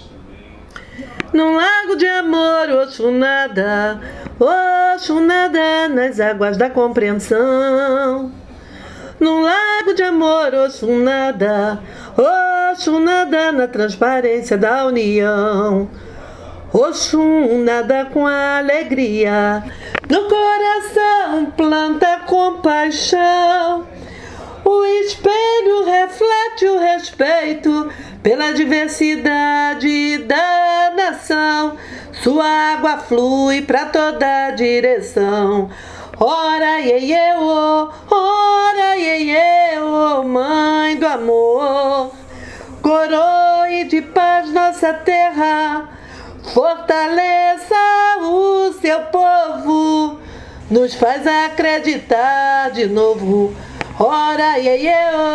Num lago de amor, Oxunada nas águas da compreensão. Num lago de amor, Oxunada na transparência da união. Oxunada com alegria no coração planta compaixão. O espelho reflete o respeito pela diversidade da nação. Sua água flui para toda direção. Ora, iê, oh, mãe do amor. Coroe de paz nossa terra, fortaleça o seu povo, nos faz acreditar de novo. Ora, iê,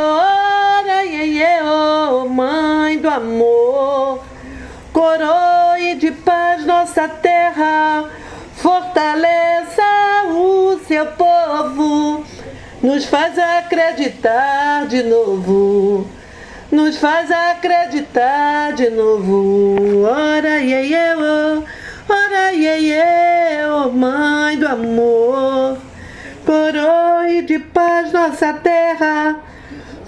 oh, mãe do amor. Coroe de paz nossa terra, fortaleça o seu povo, nos faz acreditar de novo. Nos faz acreditar de novo. Ora, iê, oh, mãe do amor. Coroe de paz nossa terra,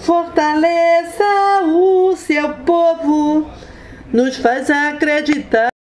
fortaleça o seu povo, nos faz acreditar.